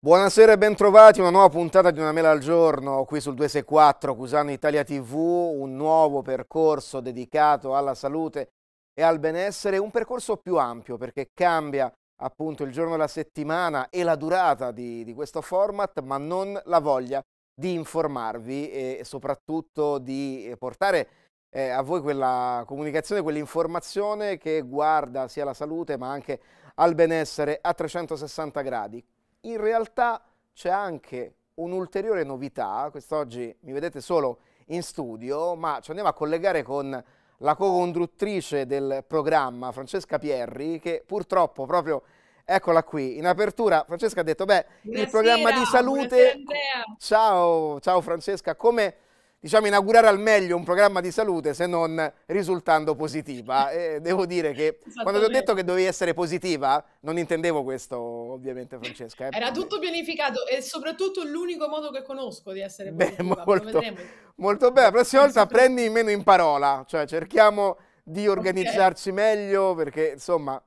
Buonasera e bentrovati, una nuova puntata di Una Mela al Giorno qui sul 264 Cusano Italia TV, un nuovo percorso dedicato alla salute e al benessere, un percorso più ampio perché cambia appunto il giorno della settimana e la durata di questo format, ma non la voglia di informarvi e soprattutto di portare a voi quella comunicazione, quell'informazione che guarda sia la salute ma anche al benessere a 360 gradi. In realtà c'è anche un'ulteriore novità, quest'oggi mi vedete solo in studio, ma ci andiamo a collegare con la co-conduttrice del programma, Francesca Pierri, che purtroppo proprio, eccola qui, in apertura, Francesca ha detto, beh, il programma di Buonasera salute, Andrea. ciao, ciao Francesca, come diciamo inaugurare al meglio un programma di salute se non risultando positiva? E devo dire che quando ti ho detto Esattamente. che dovevi essere positiva, non intendevo questo, ovviamente, Francesca. Era tutto pianificato e soprattutto l'unico modo che conosco di essere Beh, positiva, ma lo molto, vedremo. molto bene. La prossima volta Sempre. prendi meno in parola, cioè cerchiamo di Ok. organizzarci meglio perché insomma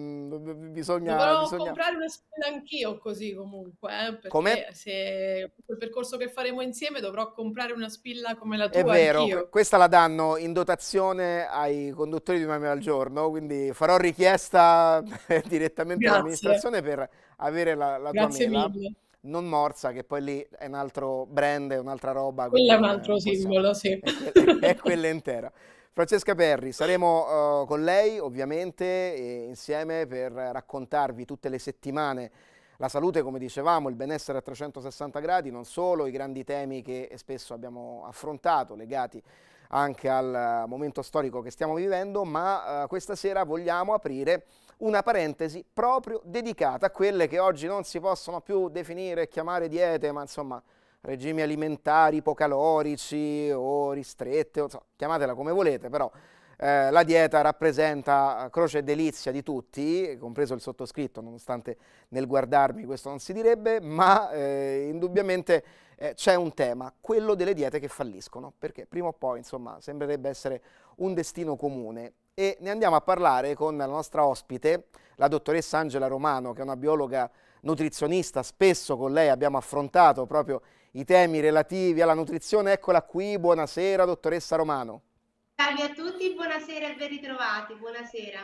Dovrò bisogna... comprare una spilla anch'io così comunque, Come? perché se il percorso che faremo insieme dovrò comprare una spilla come la È tua vero, anch'io. questa la danno in dotazione ai conduttori di Una Mela al Giorno, quindi farò richiesta direttamente Grazie, all'amministrazione per avere la tua grazie mela. mille. Non Morsa, che poi lì è un altro brand, è un'altra roba, quindi Quello è un non altro possiamo. simbolo, sì. È quella intera. Francesca Perri, saremo con lei ovviamente insieme per raccontarvi tutte le settimane la salute, come dicevamo, il benessere a 360 gradi, non solo i grandi temi che spesso abbiamo affrontato, legati anche al momento storico che stiamo vivendo, ma questa sera vogliamo aprire una parentesi proprio dedicata a quelle che oggi non si possono più definire e chiamare diete, ma insomma regimi alimentari ipocalorici o ristrette, o, insomma, chiamatela come volete, però la dieta rappresenta croce e delizia di tutti, compreso il sottoscritto, nonostante nel guardarmi questo non si direbbe, ma indubbiamente c'è un tema, quello delle diete che falliscono, perché prima o poi, insomma, sembrerebbe essere un destino comune. E ne andiamo a parlare con la nostra ospite, la dottoressa Angela Romano, che è una biologa nutrizionista. Spesso con lei abbiamo affrontato proprio i temi relativi alla nutrizione. Eccola qui, buonasera dottoressa Romano. Salve a tutti, buonasera e ben ritrovati, buonasera.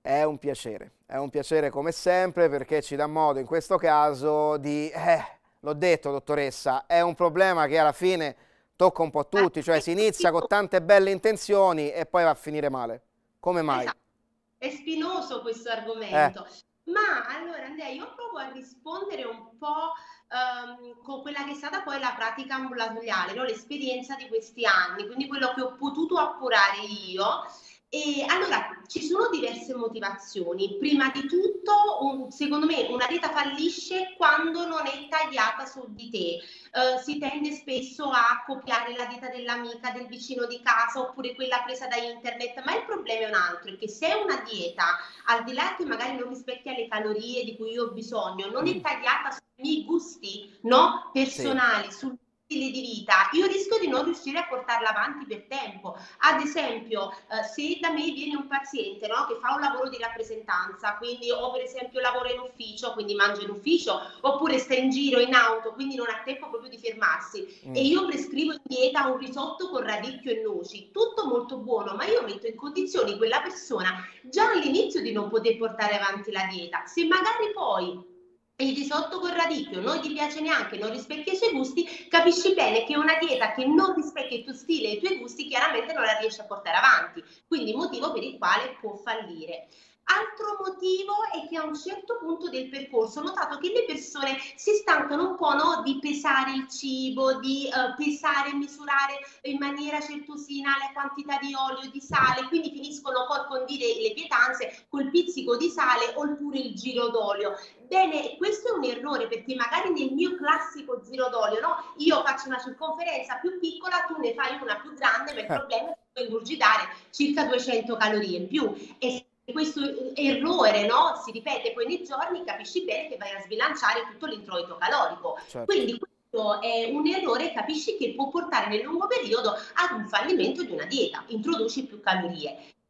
È un piacere come sempre perché ci dà modo in questo caso di, l'ho detto dottoressa, è un problema che alla fine tocca un po' Ma tutti, cioè è si inizia con spinoso, tante belle intenzioni e poi va a finire male. Come mai? esatto, è spinoso questo Eh, argomento. Ma allora Andrea, io provo a rispondere un po' con quella che è stata poi la pratica ambulatoriale, no? L'esperienza di questi anni, quindi quello che ho potuto appurare io. E allora ci sono diverse motivazioni. Prima di tutto, secondo me, una dieta fallisce quando non è tagliata su di te. Si tende spesso a copiare la dieta dell'amica, del vicino di casa oppure quella presa da internet, ma il problema è un altro, è che se è una dieta, al di là che magari non rispecchia le calorie di cui io ho bisogno, non è tagliata sui miei gusti, no? sì, Personali, sul stile di vita, io rischio di non riuscire a portarla avanti per tempo. Ad esempio, se da me viene un paziente, no, che fa un lavoro di rappresentanza, quindi o per esempio lavora in ufficio, quindi mangia in ufficio, oppure sta in giro in auto, quindi non ha tempo proprio di fermarsi, e mm, io prescrivo in dieta un risotto con radicchio e noci, tutto molto buono, ma io metto in condizioni quella persona già all'inizio di non poter portare avanti la dieta. Se magari poi il risotto con radicchio non ti piace neanche, non rispecchia i suoi gusti, capisci bene che una dieta che non rispecchia il tuo stile e i tuoi gusti chiaramente non la riesci a portare avanti, quindi motivo per il quale può fallire. Altro motivo è che a un certo punto del percorso ho notato che le persone si stancano un po', no, di pesare il cibo, di pesare e misurare in maniera certosina la quantità di olio, di sale, quindi finiscono col condire le pietanze col pizzico di sale oppure il giro d'olio. Bene, questo è un errore perché magari nel mio classico giro d'olio, no, io faccio una circonferenza più piccola, tu ne fai una più grande, ma il problema è che ingurgitare circa 200 calorie in più. E questo errore, no, si ripete poi nei giorni, capisci bene che vai a sbilanciare tutto l'introito calorico. certo. Quindi questo è un errore, capisci, che può portare nel lungo periodo ad un fallimento di una dieta. Introduci più calorie.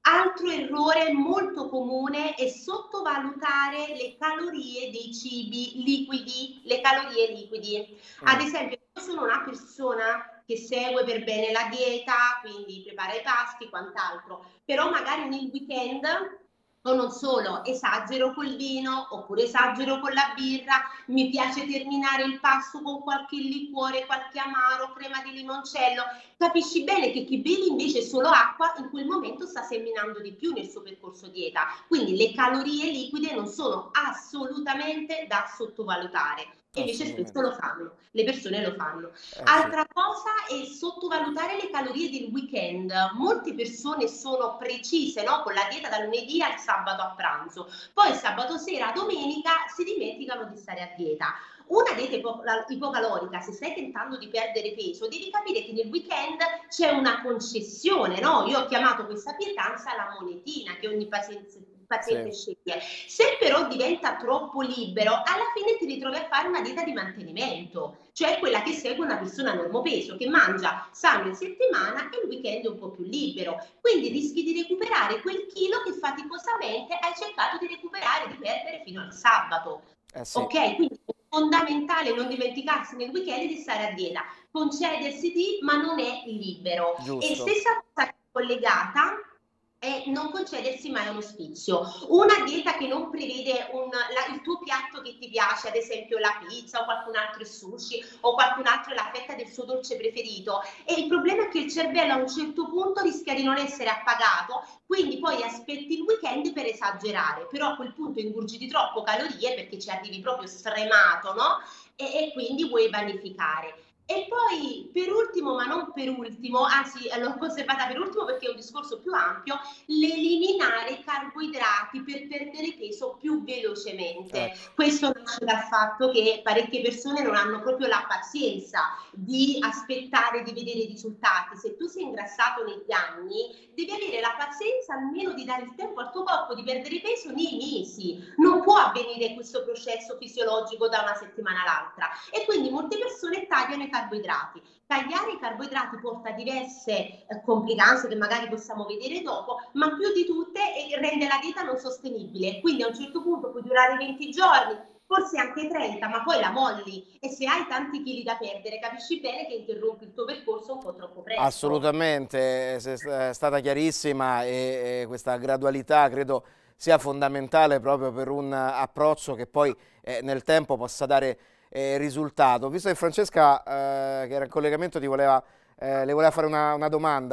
Altro errore molto comune è sottovalutare le calorie dei cibi liquidi, le calorie liquidi. Ad esempio, io sono una persona che segue per bene la dieta, quindi prepara i pasti e quant'altro, però magari nel weekend o non solo, esagero col vino oppure esagero con la birra, mi piace terminare il pasto con qualche liquore, qualche amaro, crema di limoncello. Capisci bene che chi beve invece solo acqua in quel momento sta seminando di più nel suo percorso dieta. Quindi le calorie liquide non sono assolutamente da sottovalutare. E invece spesso lo fanno, le persone lo fanno. Altra cosa è sottovalutare le calorie del weekend. Molte persone sono precise, no? Con la dieta dal lunedì al sabato a pranzo, poi sabato sera, domenica si dimenticano di stare a dieta. Una dieta ipocalorica, se stai tentando di perdere peso, devi capire che nel weekend c'è una concessione, no? Io ho chiamato questa pietanza la monetina che ogni paziente sceglie. Se però diventa troppo libero, alla fine ti ritrovi a fare una dieta di mantenimento, cioè quella che segue una persona normopeso che mangia sano in settimana e il weekend è un po' più libero, quindi rischi di recuperare quel chilo che faticosamente hai cercato di recuperare, di perdere fino al sabato. Ok, quindi è fondamentale non dimenticarsi nel weekend di stare a dieta, concedersi di, ma non è libero. E stessa cosa collegata è non concedersi mai un ospizio. Una dieta che non prevede il tuo piatto che ti piace, ad esempio la pizza o qualcun altro il sushi o qualcun altro è la fetta del suo dolce preferito, e il problema è che il cervello a un certo punto rischia di non essere appagato, quindi poi aspetti il weekend per esagerare, però a quel punto ingurgiti troppo calorie perché ci arrivi proprio stremato, no? E quindi vuoi vanificare. E poi per ultimo, ma non per ultimo, anzi l'ho conservata per ultimo perché è un discorso più ampio, l'eliminare i carboidrati per perdere peso più velocemente. Questo nasce dal fatto che parecchie persone non hanno proprio la pazienza di aspettare di vedere i risultati. Se tu sei ingrassato negli anni, devi avere la pazienza almeno di dare il tempo al tuo corpo di perdere peso nei mesi. Non può avvenire questo processo fisiologico da una settimana all'altra, e quindi molte persone tagliano i carboidrati. Tagliare i carboidrati porta a diverse complicanze che magari possiamo vedere dopo, ma più di tutte rende la dieta non sostenibile. Quindi a un certo punto puoi durare 20 giorni, forse anche 30, ma poi la molli, e se hai tanti chili da perdere capisci bene che interrompi il tuo percorso un po' troppo presto. Assolutamente, è stata chiarissima, e questa gradualità credo sia fondamentale proprio per un approccio che poi nel tempo possa dare risultato. Visto che Francesca, che era in collegamento, le voleva fare una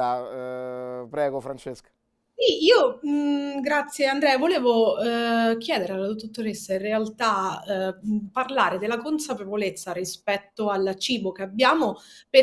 domanda, prego Francesca. Sì, io grazie Andrea, volevo chiedere alla dottoressa in realtà parlare della consapevolezza rispetto al cibo che abbiamo,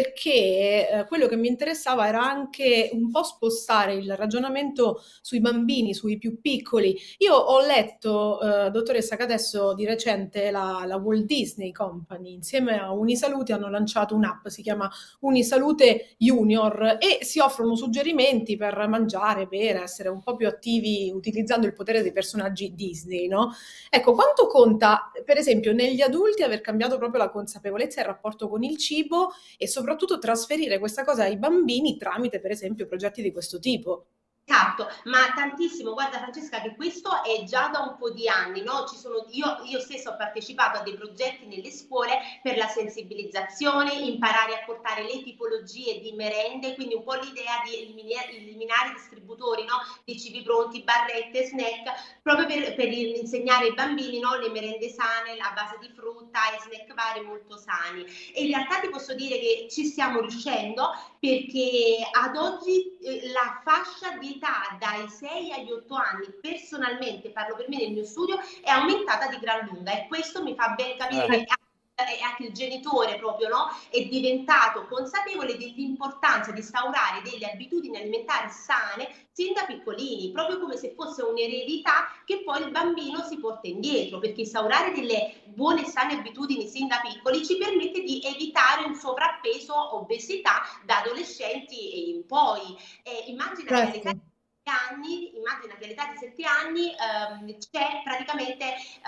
perché quello che mi interessava era anche un po' spostare il ragionamento sui bambini, sui più piccoli. Io ho letto, dottoressa, che adesso di recente la Walt Disney Company insieme a Unisalute hanno lanciato un'app, si chiama Unisalute Junior, e si offrono suggerimenti per mangiare, bere, essere un po' più attivi utilizzando il potere dei personaggi Disney, no? Ecco, quanto conta, per esempio, negli adulti aver cambiato proprio la consapevolezza e il rapporto con il cibo, e soprattutto trasferire questa cosa ai bambini tramite, per esempio, progetti di questo tipo? Esatto, ma tantissimo. Guarda Francesca, che questo è già da un po' di anni, no? Io stessa ho partecipato a dei progetti nelle scuole per la sensibilizzazione, imparare a portare le tipologie di merende, quindi un po' l'idea di eliminare i distributori, no? Di cibi pronti, barrette, snack, proprio per insegnare ai bambini, no? Le merende sane a base di frutta e snack vari molto sani. E in realtà ti posso dire che ci stiamo riuscendo, perché ad oggi la fascia di età dai 6 agli 8 anni, personalmente parlo per me nel mio studio, è aumentata di gran lunga, e questo mi fa ben capire che anche il genitore proprio, no, è diventato consapevole dell'importanza di instaurare delle abitudini alimentari sane sin da piccolini, proprio come se fosse un'eredità che poi il bambino si porta indietro, perché instaurare delle buone e sane abitudini sin da piccoli ci permette di evitare un sovrappeso, obesità da adolescenti e in poi. Immagina che alle anni, immagina che all'età di 7 anni c'è praticamente,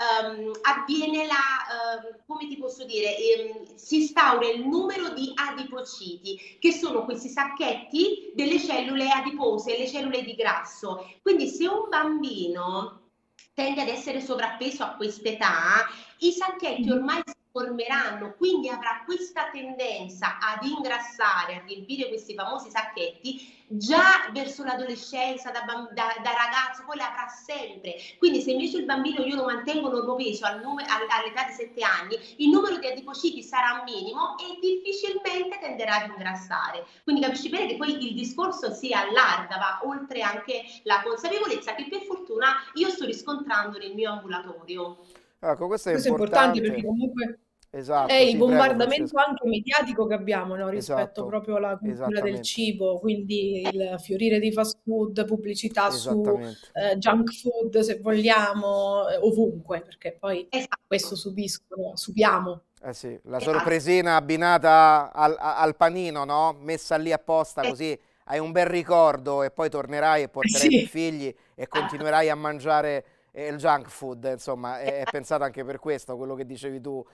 avviene come ti posso dire, si instaura il numero di adipociti, che sono questi sacchetti delle cellule adipose, le cellule di grasso. Quindi se un bambino tende ad essere sovrappeso a quest'età, i sacchetti ormai si formeranno, quindi avrà questa tendenza ad ingrassare, a riempire questi famosi sacchetti già verso l'adolescenza, da ragazzo, poi l'avrà sempre. Quindi se invece il bambino io lo mantengo normopeso all'età di 7 anni, il numero di adipociti sarà minimo e difficilmente tenderà ad ingrassare. Quindi capisci bene che poi il discorso si allarga, va oltre anche la consapevolezza che per fortuna io sto riscontrando nel mio ambulatorio. Ecco, questo è Questo è importante perché importante. comunque è Esatto, il sì, prego bombardamento Francesca. anche mediatico che abbiamo, no, rispetto Esatto, proprio alla cultura del esattamente, cibo, quindi il fiorire di fast food, pubblicità su esattamente. junk food, se vogliamo, ovunque, perché poi questo Esatto, subiamo. Eh sì, la esatto, sorpresina abbinata al panino, no? Messa lì apposta così hai un bel ricordo e poi tornerai e porterai i tuoi Sì, figli e esatto, continuerai a mangiare il junk food, insomma, è esatto. pensato anche per questo, quello che dicevi tu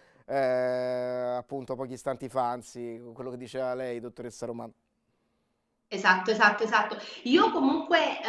appunto pochi istanti fa, anzi, quello che diceva lei, dottoressa Romano. Esatto, esatto, esatto. Io comunque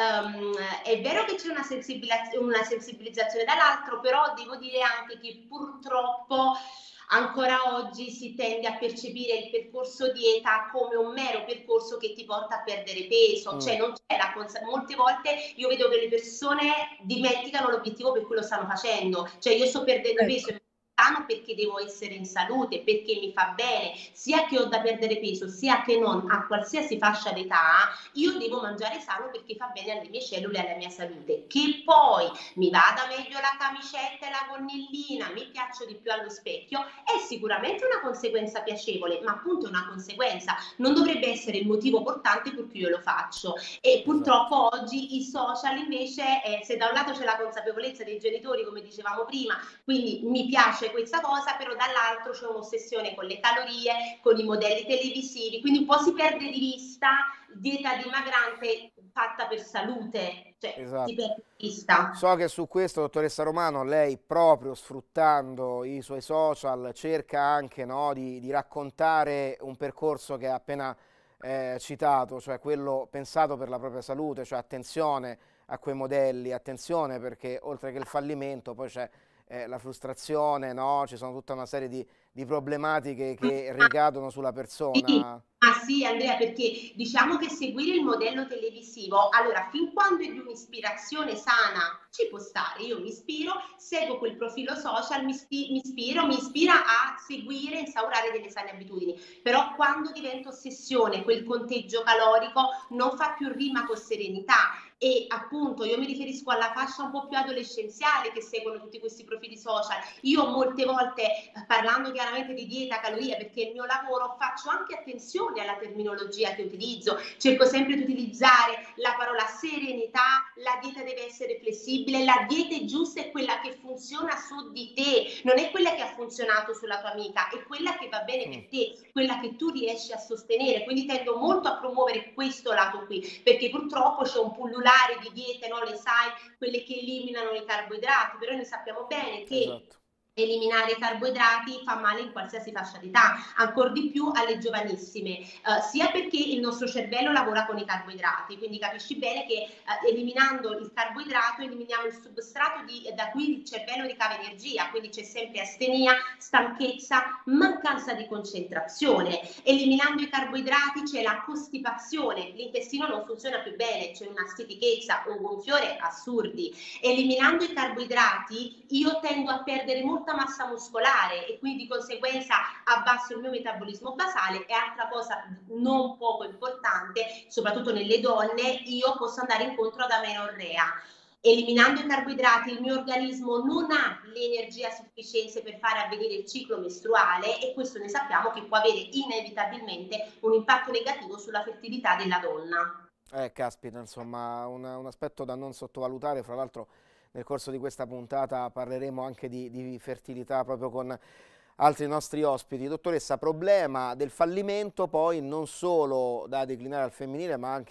è vero che c'è una sensibilizzazione dall'altro, però devo dire anche che purtroppo ancora oggi si tende a percepire il percorso dieta come un mero percorso che ti porta a perdere peso, Mm, cioè non c'è molte volte io vedo che le persone dimenticano l'obiettivo per cui lo stanno facendo, cioè io sto perdendo peso ecco, e sano perché devo essere in salute, perché mi fa bene, sia che ho da perdere peso, sia che non, a qualsiasi fascia d'età, io devo mangiare sano perché fa bene alle mie cellule e alla mia salute. Che poi mi vada meglio la camicetta e la gonnellina, mi piaccio di più allo specchio, è sicuramente una conseguenza piacevole, ma appunto è una conseguenza, non dovrebbe essere il motivo portante per cui io lo faccio. E esatto, purtroppo oggi i social invece, se da un lato c'è la consapevolezza dei genitori, come dicevamo prima, quindi mi piace questa cosa, però dall'altro c'è un'ossessione con le calorie, con i modelli televisivi, quindi un po' si perde di vista dieta dimagrante fatta per salute, cioè si esatto. perde di vista. So che su questo, dottoressa Romano, lei proprio sfruttando i suoi social cerca anche, no, di raccontare un percorso che ha appena citato, cioè quello pensato per la propria salute, cioè attenzione a quei modelli, attenzione perché oltre che il fallimento poi c'è la frustrazione, no? Ci sono tutta una serie di problematiche che ricadono sulla Sì, persona. ma sì Andrea, perché diciamo che seguire il modello televisivo, allora fin quando è di un'ispirazione sana ci può stare, io mi ispiro, seguo quel profilo social, mi ispira a seguire, instaurare delle sane abitudini, però quando diventa ossessione, quel conteggio calorico non fa più rima con serenità. E appunto io mi riferisco alla fascia un po' più adolescenziale che seguono tutti questi profili social. Io molte volte, parlando chiaramente di dieta, calorie, perché il mio lavoro, faccio anche attenzione alla terminologia che utilizzo, cerco sempre di utilizzare la parola serenità, la dieta deve essere flessibile, la dieta giusta è quella che funziona su di te, non è quella che ha funzionato sulla tua amica, è quella che va bene Mm, per te, quella che tu riesci a sostenere, quindi tendo molto a promuovere questo lato qui, perché purtroppo c'è un pullulare di diete, no? Le sai, quelle che eliminano i carboidrati, però noi sappiamo bene che esatto. eliminare i carboidrati fa male in qualsiasi fascia d'età, ancora di più alle giovanissime, sia perché il nostro cervello lavora con i carboidrati, quindi capisci bene che eliminando il carboidrato eliminiamo il substrato da cui il cervello ricava energia, quindi c'è sempre astenia, stanchezza, mancanza di concentrazione. Eliminando i carboidrati c'è la costipazione, l'intestino non funziona più bene, c'è una stitichezza, un gonfiore assurdi. Eliminando i carboidrati io tendo a perdere molta massa muscolare e quindi di conseguenza abbasso il mio metabolismo basale e altra cosa non poco importante, soprattutto nelle donne, io posso andare incontro ad amenorrea. Eliminando i carboidrati il mio organismo non ha l'energia sufficiente per fare avvenire il ciclo mestruale e questo ne sappiamo che può avere inevitabilmente un impatto negativo sulla fertilità della donna. Caspita, insomma, un aspetto da non sottovalutare. Fra l'altro, nel corso di questa puntata parleremo anche di fertilità proprio con altri nostri ospiti. Dottoressa, problema del fallimento poi non solo da declinare al femminile, ma anche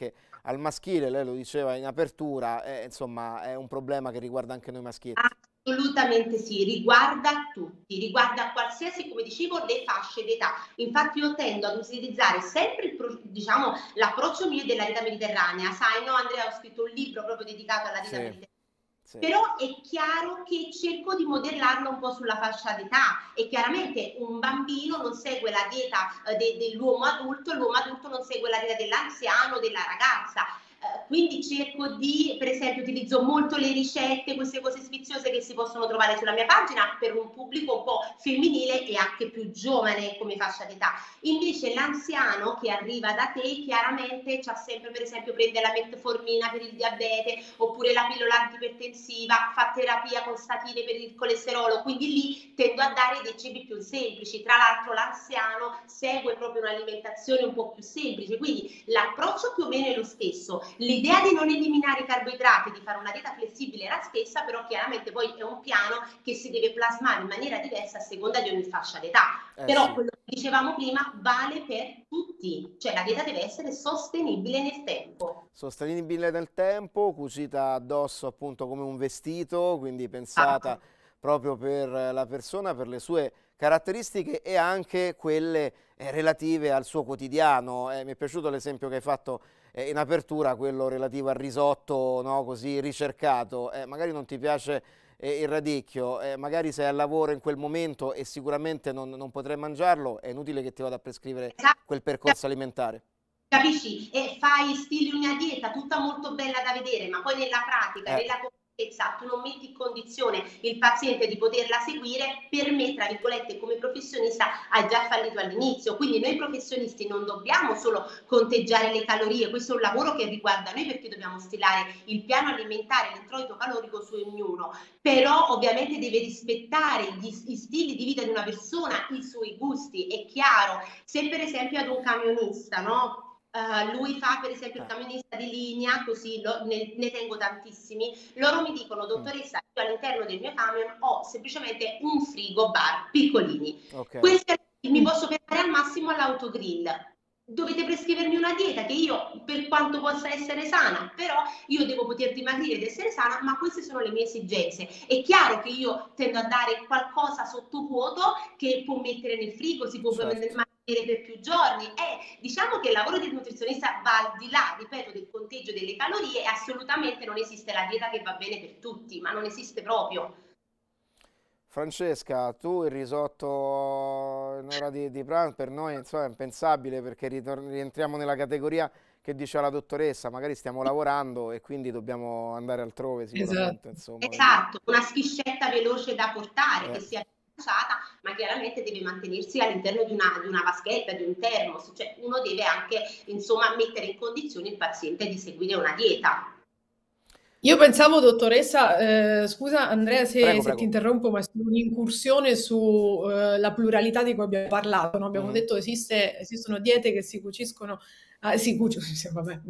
al maschile, lei lo diceva in apertura, insomma è un problema che riguarda anche noi maschietti. Assolutamente sì, riguarda tutti, riguarda qualsiasi, come dicevo, le fasce d'età. Infatti io tendo ad utilizzare sempre diciamo, l'approccio mio della dieta mediterranea. Sai, no Andrea, ho scritto un libro proprio dedicato alla dieta mediterranea. Sì. Però è chiaro che cerco di modellarlo un po' sulla fascia d'età e chiaramente un bambino non segue la dieta dell'uomo adulto, l'uomo adulto non segue la dieta dell'anziano, della ragazza. Quindi cerco di, per esempio, utilizzo molto le ricette, queste cose sfiziose che si possono trovare sulla mia pagina per un pubblico un po' femminile e anche più giovane come fascia d'età. Invece l'anziano che arriva da te chiaramente c'ha sempre, per esempio, prende la metformina per il diabete oppure la pillola antipertensiva, fa terapia con statine per il colesterolo, quindi lì tendo a dare dei cibi più semplici. Tra l'altro l'anziano segue proprio un'alimentazione un po' più semplice, quindi l'approccio più o meno è lo stesso. L'idea di non eliminare i carboidrati, di fare una dieta flessibile è la stessa, però chiaramente poi è un piano che si deve plasmare in maniera diversa a seconda di ogni fascia d'età. Però sì, quello che dicevamo prima vale per tutti, cioè la dieta deve essere sostenibile nel tempo. Sostenibile nel tempo, cucita addosso appunto come un vestito, quindi pensata proprio per la persona, per le sue caratteristiche e anche quelle relative al suo quotidiano. Mi è piaciuto l'esempio che hai fatto in apertura, quello relativo al risotto, no, così ricercato. Magari non ti piace il radicchio, magari sei al lavoro in quel momento e sicuramente non potrai mangiarlo, è inutile che ti vada a prescrivere quel percorso alimentare. Capisci? E fai stili una dieta tutta molto bella da vedere, ma poi nella pratica, nella tu non metti in condizione il paziente di poterla seguire. Per me, tra virgolette, come professionista hai già fallito all'inizio. Quindi noi professionisti non dobbiamo solo conteggiare le calorie, questo è un lavoro che riguarda noi perché dobbiamo stilare il piano alimentare, l'introito calorico su ognuno, però ovviamente deve rispettare gli stili di vita di una persona, i suoi gusti. È chiaro, se per esempio ad un camionista, no? Lui fa per esempio il camionista di linea, così ne tengo tantissimi, loro mi dicono: dottoressa, io all'interno del mio camion ho semplicemente un frigo bar piccolini, questi mi posso fermare al massimo all'autogrill. Dovete prescrivermi una dieta che io, per quanto possa essere sana, però io devo poter dimagrire ed essere sana, ma queste sono le mie esigenze. È chiaro che io tendo a dare qualcosa sottovuoto che può mettere nel frigo, si può mantenere per più giorni. Diciamo che il lavoro del nutrizionista va al di là, ripeto, del conteggio delle calorie, e assolutamente non esiste la dieta che va bene per tutti, ma non esiste proprio. Francesca, tu il risotto in ora di pranzo per noi insomma, è impensabile, perché rientriamo nella categoria che dice la dottoressa, magari stiamo lavorando e quindi dobbiamo andare altrove sicuramente. Insomma, esatto, una schiscetta veloce da portare che sia ma chiaramente deve mantenersi all'interno di una vaschetta, di un termos, cioè uno deve anche insomma mettere in condizione il paziente di seguire una dieta. Io pensavo, dottoressa, scusa Andrea se prego. ti interrompo, ma è un'incursione sulla pluralità di cui abbiamo parlato, no? Abbiamo detto che esistono diete che si cuciscono, vabbè,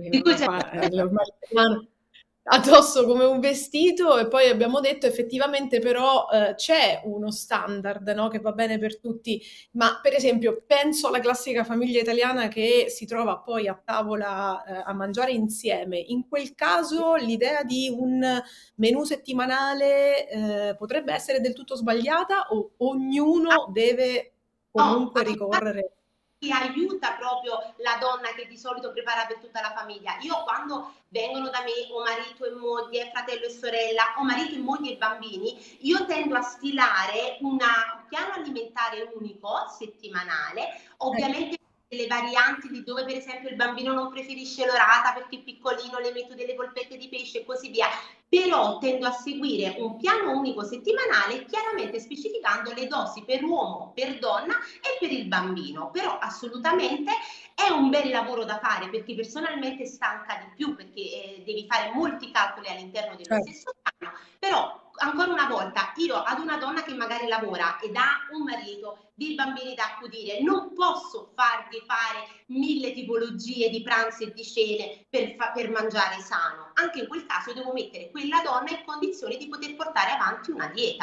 addosso come un vestito, e poi abbiamo detto effettivamente però c'è uno standard, no, che va bene per tutti, ma per esempio penso alla classica famiglia italiana che si trova poi a tavola a mangiare insieme. In quel caso l'idea di un menù settimanale potrebbe essere del tutto sbagliata, o ognuno deve comunque ricorrere? Ti aiuta proprio la donna che di solito prepara per tutta la famiglia. Io quando vengono da me o marito e moglie, fratello e sorella, o marito e moglie e bambini, io tendo a stilare un piano alimentare unico settimanale, ovviamente delle varianti di dove per esempio il bambino non preferisce l'orata perché è piccolino, le metto delle polpette di pesce e così via, però tendo a seguire un piano unico settimanale, chiaramente specificando le dosi per uomo, per donna e per il bambino. Però assolutamente è un bel lavoro da fare, perché personalmente stanca di più, perché devi fare molti calcoli all'interno dello stesso piano, però ancora una volta, io ad una donna che magari lavora ed ha un marito, dei bambini da accudire, non posso fargli fare 1000 tipologie di pranzi e di cene per mangiare sano. Anche in quel caso devo mettere quella donna in condizione di poter portare avanti una dieta.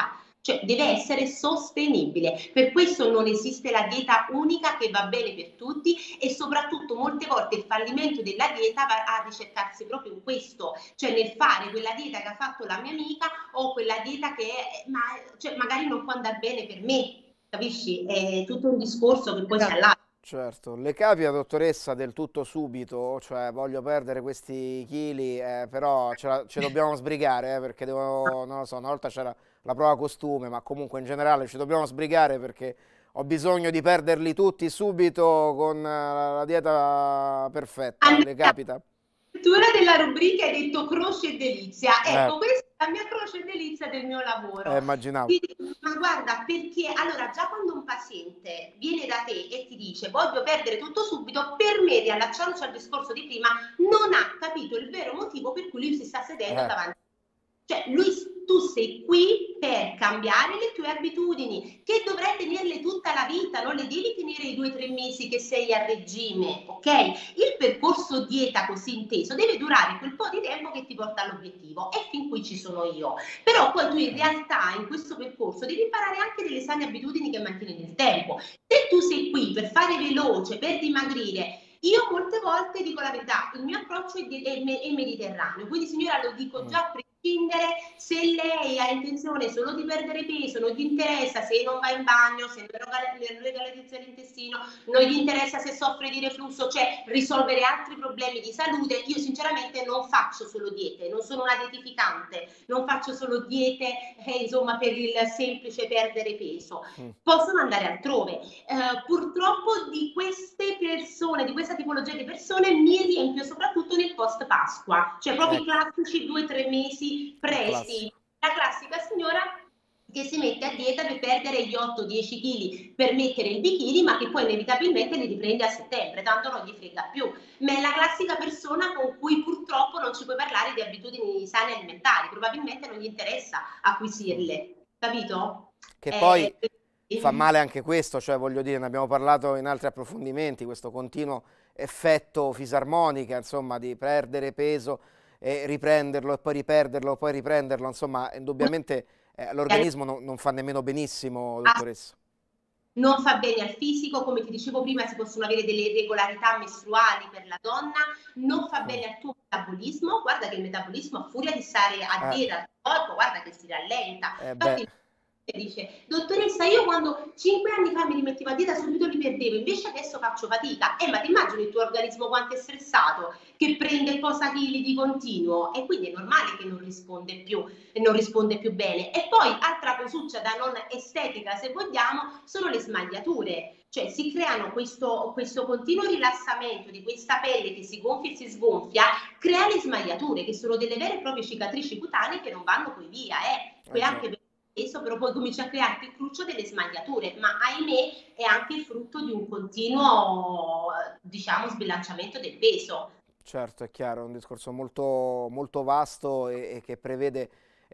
cioè deve essere sostenibile. Per questo non esiste la dieta unica che va bene per tutti, e soprattutto molte volte il fallimento della dieta va a ricercarsi proprio in questo, cioè nel fare quella dieta che ha fatto la mia amica, o quella dieta che cioè magari non può andare bene per me, capisci? È tutto un discorso che poi si Esatto. allarga. Certo, le capita, dottoressa, del tutto subito, cioè voglio perdere questi chili, però ce dobbiamo sbrigare, perché devo, non lo so, una volta c'era la prova costume, ma comunque in generale ci dobbiamo sbrigare perché ho bisogno di perderli tutti subito con la dieta perfetta. Le Andrea, capita? lettura della rubrica hai detto croce e delizia. Eh, Ecco, questa è la mia croce e delizia del mio lavoro. immaginavo. Ma guarda, perché allora già quando un paziente viene da te e ti dice voglio perdere tutto subito, per me, riallacciandoci al discorso di prima, non ha capito il vero motivo per cui lui si sta sedendo Eh, davanti. Cioè, tu sei qui per cambiare le tue abitudini, che dovrai tenerle tutta la vita, non le devi tenere i 2 o 3 mesi che sei a regime, ok? Il percorso dieta così inteso deve durare quel po' di tempo che ti porta all'obiettivo, e fin qui ci sono io. Però poi tu in realtà in questo percorso devi imparare anche delle sane abitudini che mantieni nel tempo. Se tu sei qui per fare veloce, per dimagrire, io molte volte dico la verità, il mio approccio è mediterraneo, quindi signora lo dico già a prescindere, se lei ha intenzione solo di perdere peso, non gli interessa se non va in bagno, se non regolarizza l'intestino, non gli interessa se soffre di reflusso, cioè risolvere altri problemi di salute. Io sinceramente non faccio solo diete, non sono una dietificante, non faccio solo diete insomma per il semplice perdere peso, possono andare altrove. Purtroppo di queste persone, di questa tipologia di persone mi riempio soprattutto nel post Pasqua, cioè proprio i ecco, classici 2 o 3 mesi il classico. presi, la classica signora che si mette a dieta per perdere gli 8-10 kg, per mettere il bikini, ma che poi inevitabilmente li riprende a settembre, tanto non gli frega più. Ma è la classica persona con cui purtroppo non ci puoi parlare di abitudini sane alimentari, probabilmente non gli interessa acquisirle, capito? Che poi fa male anche questo, cioè voglio dire, ne abbiamo parlato in altri approfondimenti, questo continuo effetto fisarmonica, insomma, di perdere peso e riprenderlo e poi riperderlo e poi riprenderlo, insomma, indubbiamente l'organismo non fa nemmeno benissimo, dottoressa. Non fa bene al fisico, come ti dicevo prima, si possono avere delle irregolarità mestruali per la donna, non fa bene al tuo metabolismo, guarda che il metabolismo a furia di stare a dieta al corpo, guarda che si rallenta. Beh, Infatti dice, dottoressa, io quando 5 anni fa mi rimettevo a dieta subito li perdevo, invece adesso faccio fatica. Ma ti immagini il tuo organismo quanto è stressato, che prende e posa chili di continuo, e quindi è normale che non risponde più e non risponde più bene. E poi altra cosuccia da non estetica, se vogliamo, sono le smagliature. Cioè si creano questo continuo rilassamento di questa pelle che si gonfia e si sgonfia, crea le smagliature, che sono delle vere e proprie cicatrici cutanee che non vanno poi via, poi anche per peso, però poi comincia a crearti il cruccio delle smagliature, ma ahimè è anche il frutto di un continuo, diciamo, sbilanciamento del peso. certo, è chiaro, è un discorso molto, molto vasto e che prevede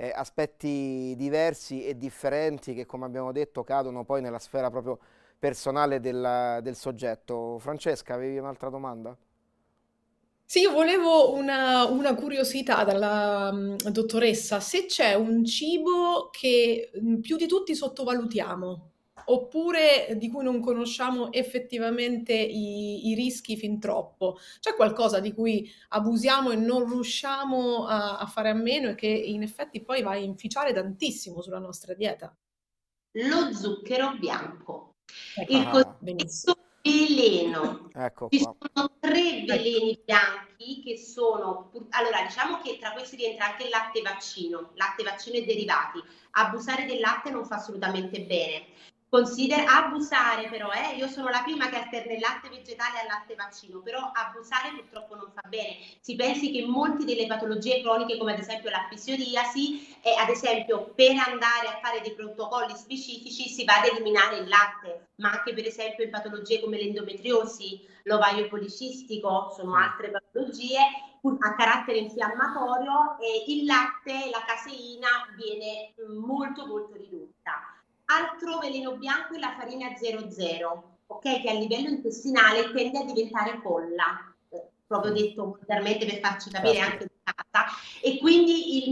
aspetti diversi e differenti che, come abbiamo detto, cadono poi nella sfera proprio personale del soggetto. Francesca, avevi un'altra domanda? Sì, io volevo una curiosità dalla dottoressa, se c'è un cibo che più di tutti sottovalutiamo, oppure di cui non conosciamo effettivamente i rischi fin troppo. C'è qualcosa di cui abusiamo e non riusciamo a fare a meno e che in effetti poi va a inficiare tantissimo sulla nostra dieta? Lo zucchero bianco, il Ah, Benissimo. cosiddetto veleno. ecco Ci qua. sono 3 Ecco. veleni bianchi che sono, allora diciamo che tra questi rientra anche il latte vaccino e derivati. Abusare del latte non fa assolutamente bene. Abusare però, io sono la prima che alterna il latte vegetale al latte vaccino, però abusare purtroppo non fa bene. Si pensi che molte delle patologie croniche, come ad esempio la fisiodiasi, ad esempio per andare a fare dei protocolli specifici si va ad eliminare il latte, ma anche per esempio in patologie come l'endometriosi, l'ovaio policistico, sono altre patologie a carattere infiammatorio, e il latte, la caseina viene molto molto ridotta. Altro veleno bianco è la farina 00, ok, che a livello intestinale tende a diventare colla. proprio detto volgarmente per farci capire Certo. anche in casa, e quindi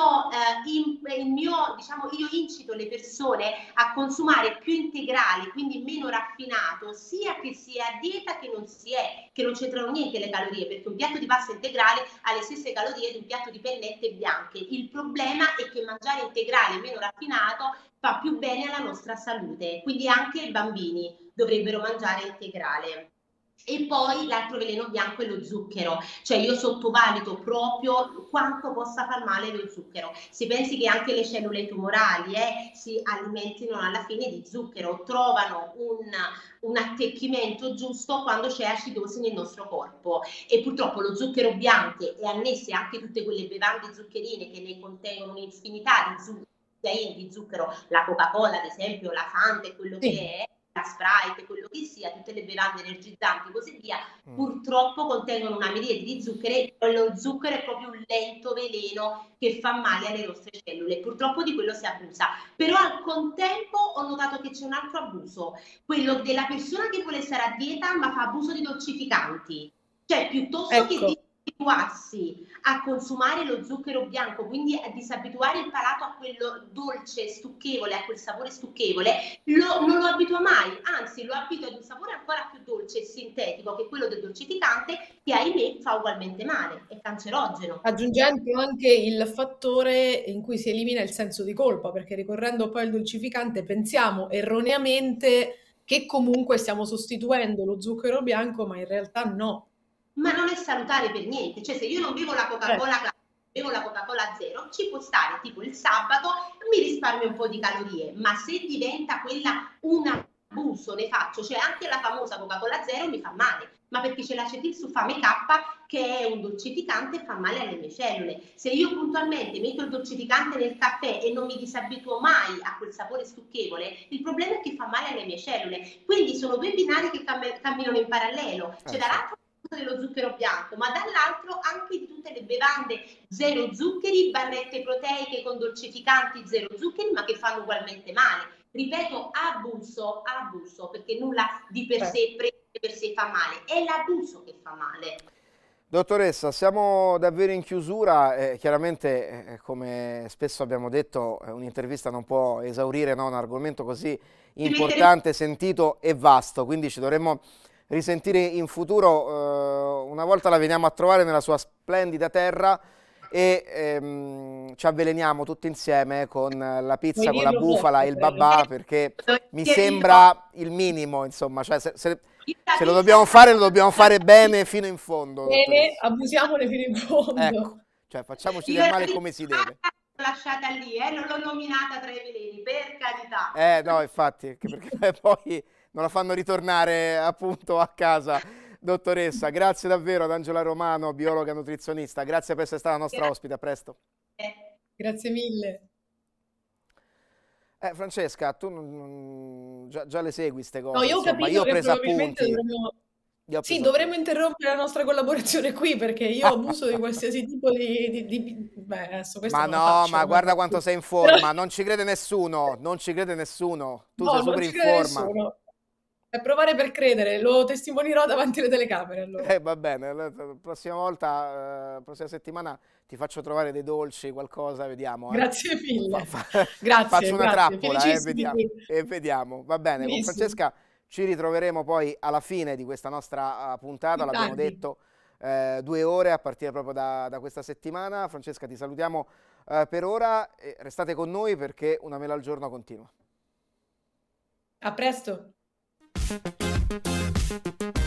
diciamo, io incito le persone a consumare più integrali, quindi meno raffinato, sia che sia a dieta che non c'entrano niente le calorie, perché un piatto di pasta integrale ha le stesse calorie di un piatto di pennette bianche. Il problema è che mangiare integrale meno raffinato fa più bene alla nostra salute, quindi anche i bambini dovrebbero mangiare integrale. E poi l'altro veleno bianco è lo zucchero, cioè io sottovaluto proprio quanto possa far male lo zucchero. Si pensi che anche le cellule tumorali si alimentino alla fine di zucchero, trovano un attecchimento giusto quando c'è acidosi nel nostro corpo, e purtroppo lo zucchero bianco e annesse anche tutte quelle bevande zuccherine che ne contengono un'infinità di zucchero, la Coca-Cola ad esempio, la Fanta e quello che è, la Sprite, quello che sia, tutte le bevande energizzanti e così via, purtroppo contengono una miriade di zuccheri, e lo zucchero è proprio un lento veleno che fa male alle nostre cellule. Purtroppo di quello si abusa. Però al contempo ho notato che c'è un altro abuso, quello della persona che vuole stare a dieta ma fa abuso di dolcificanti. Cioè, piuttosto che di abituarsi a consumare lo zucchero bianco, quindi a disabituare il palato a quello dolce, stucchevole, a quel sapore stucchevole, non lo abitua mai, anzi lo abitua ad un sapore ancora più dolce e sintetico, che è quello del dolcificante, che ahimè fa ugualmente male, è cancerogeno. Aggiungendo anche il fattore in cui si elimina il senso di colpa, perché ricorrendo poi al dolcificante pensiamo erroneamente che comunque stiamo sostituendo lo zucchero bianco, ma in realtà no. Ma non è salutare per niente, cioè se io non bevo la Coca-Cola, bevo la Coca-Cola zero, ci può stare, tipo il sabato mi risparmio un po' di calorie, ma se diventa quella un abuso ne faccio, cioè anche la famosa Coca-Cola zero mi fa male, ma perché c'è l'acetilsulfame K che è un dolcificante e fa male alle mie cellule. Se io puntualmente metto il dolcificante nel caffè e non mi disabituo mai a quel sapore stucchevole, il problema è che fa male alle mie cellule. Quindi sono due binari che camminano in parallelo, cioè dall'altro dello zucchero bianco, ma dall'altro anche di tutte le bevande zero zuccheri, barrette proteiche con dolcificanti zero zuccheri, ma che fanno ugualmente male. Ripeto, abuso, perché nulla di per sé fa male, è l'abuso che fa male. Dottoressa, siamo davvero in chiusura, chiaramente come spesso abbiamo detto un'intervista non può esaurire, no, un argomento così importante, sentito e vasto, quindi ci dovremmo risentire in futuro. Una volta la veniamo a trovare nella sua splendida terra e ci avveleniamo tutti insieme con la pizza, con la bufala e il babà, perché mi sembra il minimo, insomma, cioè se lo dobbiamo fare bene fino in fondo. Bene, abusiamone fino in fondo. Ecco, cioè facciamoci del male come si deve. Lasciata lì, non l'ho nominata tra i veleni, per carità. No, infatti, perché poi non la fanno ritornare appunto a casa. Dottoressa, grazie davvero ad Angela Romano, biologa nutrizionista, grazie per essere stata la nostra ospite, a presto. Grazie mille. Francesca, tu già le segui queste cose, no, io ho insomma, capito io ho che preso probabilmente appunti. Sì, dovremmo interrompere la nostra collaborazione qui, perché io abuso di qualsiasi tipo Beh, adesso questo ma non lo no, faccio, ma guarda quanto sei in forma, non ci crede nessuno, non ci crede nessuno, tu sei super in forma. Nessuno. È provare per credere, lo testimonierò davanti alle telecamere allora. Va bene, la prossima settimana ti faccio trovare dei dolci, qualcosa, vediamo. Grazie mille. Grazie, faccio una trappola e vediamo. Va bene, Benissimo. con Francesca ci ritroveremo poi alla fine di questa nostra puntata, l'abbiamo detto, 2 ore a partire proprio da questa settimana. Francesca, ti salutiamo per ora, restate con noi perché Una mela al giorno continua. A presto.